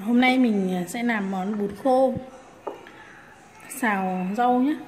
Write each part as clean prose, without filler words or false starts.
Hôm nay mình sẽ làm món bún khô xào rau nhé.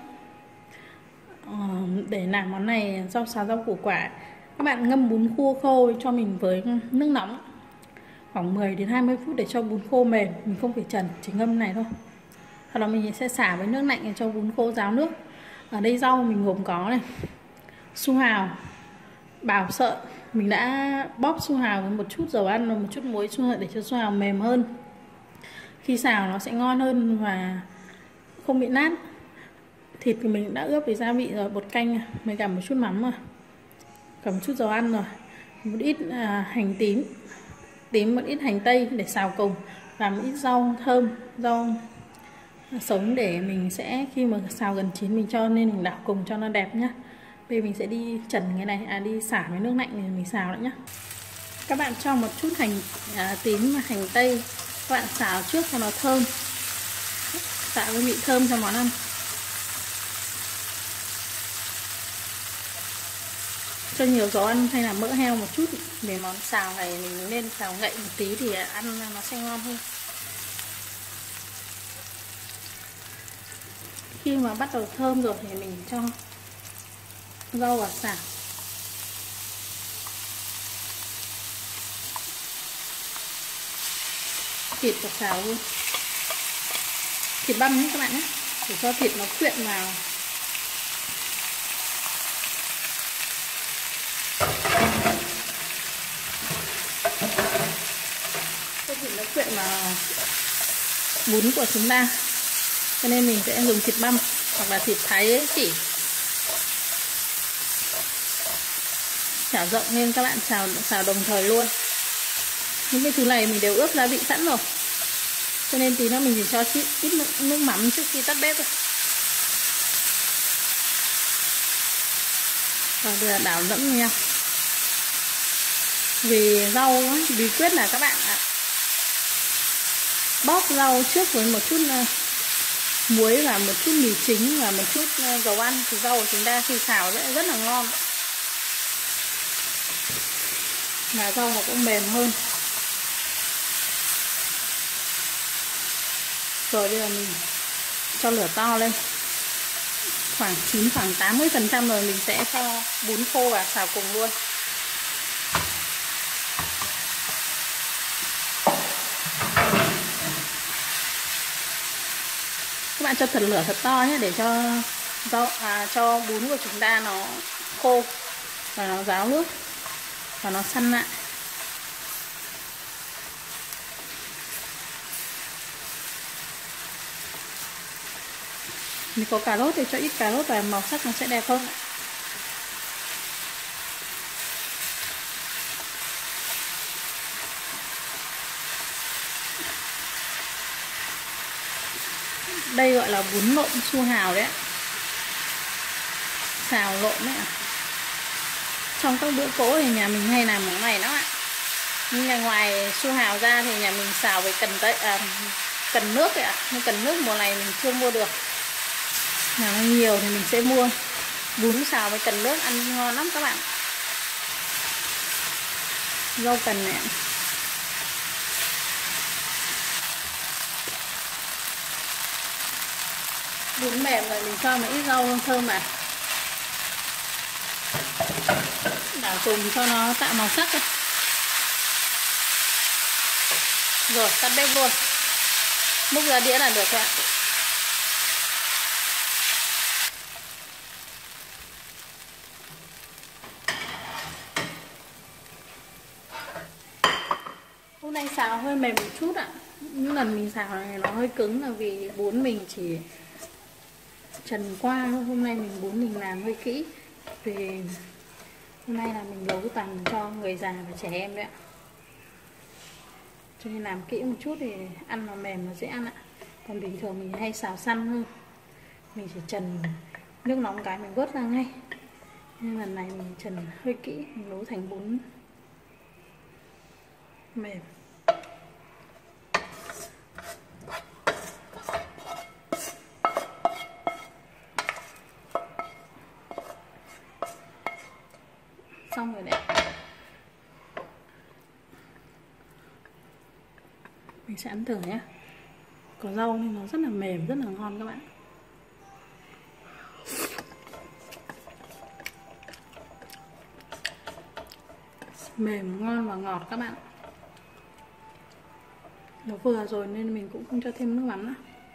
Để làm món này xào rau củ quả, các bạn ngâm bún khô cho mình với nước nóng khoảng 10 đến 20 phút để cho bún khô mềm. Mình không phải trần, chỉ ngâm này thôi. Sau đó mình sẽ xả với nước lạnh để cho bún khô ráo nước. Ở đây rau mình gồm có này: su hào, bào sợi. Mình đã bóp su hào với một chút dầu ăn và một chút muối để cho su hào mềm hơn. Khi xào nó sẽ ngon hơn và không bị nát. Thịt thì mình đã ướp với gia vị rồi, bột canh với cả một chút mắm rồi, cả một chút dầu ăn rồi, một ít hành tím, một ít hành tây để xào cùng, và một ít rau thơm, rau sống để mình sẽ khi mà xào gần chín mình cho nên mình đảo cùng cho nó đẹp nhá. Bây giờ mình sẽ đi trần cái này, đi xả với nước lạnh để mình xào nữa nhá. Các bạn cho một chút hành tím và hành tây, các bạn xào trước cho nó thơm, tạo cái vị thơm cho món ăn. Cho nhiều dầu ăn hay là mỡ heo một chút, để món xào này mình nên xào ngậy một tí thì ăn nó sẽ ngon hơn. Khi mà bắt đầu thơm rồi thì mình cho rau vào xào. Thịt vào xào luôn, thịt băm nhé các bạn nhé, để cho thịt nó quyện vào. Cho thịt nó quyện vào bún của chúng ta, cho nên mình sẽ dùng thịt băm hoặc là thịt thái chỉ. Chảo rộng nên các bạn xào đồng thời luôn. Những cái thứ này mình đều ướp gia vị sẵn rồi, cho nên tí nữa mình chỉ cho ít nước mắm trước khi tắt bếp thôi. Và bây giờ đảo lẫn nhau. Vì rau ấy, bí quyết là các bạn bóp rau trước với một chút muối và một chút mì chính và một chút dầu ăn, thì rau của chúng ta khi xào sẽ rất là ngon, mà rau nó cũng mềm hơn. Rồi bây giờ mình cho lửa to lên, khoảng 80% rồi mình sẽ cho bún khô vào xào cùng luôn. Các bạn cho lửa thật to nhé, để cho bún của chúng ta nó khô và nó ráo nước và nó săn lại. Mình có cà rốt thì cho ít cà rốt và màu sắc nó sẽ đẹp hơn. Đây gọi là bún nộm su hào đấy, xào lộn đấy ạ. Trong các bữa cỗ thì nhà mình hay làm món này lắm ạ. Nhưng ngày ngoài su hào ra thì nhà mình xào với cần nước đấy ạ. Nhưng cần nước mùa này mình chưa mua được, nào nó nhiều thì mình sẽ mua. Bún xào với cần nước ăn ngon lắm các bạn. Rau cần này, bún mềm rồi mình cho một ít rau thơm vào, đảo cùng cho nó tạo màu sắc ấy. Rồi tắt bếp luôn, múc ra đĩa là được các bạn. Hôm nay xào hơi mềm một chút ạ. Những lần mình xào này nó hơi cứng là vì bún mình chỉ trần qua thôi. Hôm nay bún mình làm hơi kỹ, vì hôm nay là mình nấu toàn cho người già và trẻ em đấy ạ, cho nên làm kỹ một chút thì ăn nó mềm, nó dễ ăn ạ. Còn bình thường mình hay xào săn hơn, mình chỉ trần nước nóng cái mình vớt ra ngay. Nhưng lần này mình trần hơi kỹ, mình nấu thành bún mềm. Xong rồi đấy. Mình sẽ ăn thử nhé. Có rau nên nó rất là mềm, rất là ngon các bạn. Mềm, ngon và ngọt các bạn. Nó vừa rồi nên mình cũng không cho thêm nước mắm nữa.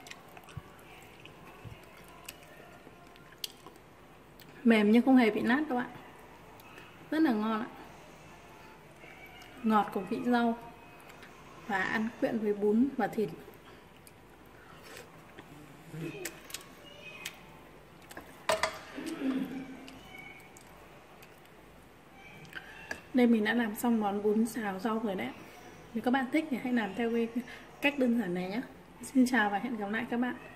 Mềm nhưng không hề bị nát các bạn. Rất là ngon ạ. Ngọt của vị rau và ăn quyện với bún và thịt. Đây mình đã làm xong món bún xào rau rồi đấy. Nếu các bạn thích thì hãy làm theo cái cách đơn giản này nhé. Xin chào và hẹn gặp lại các bạn.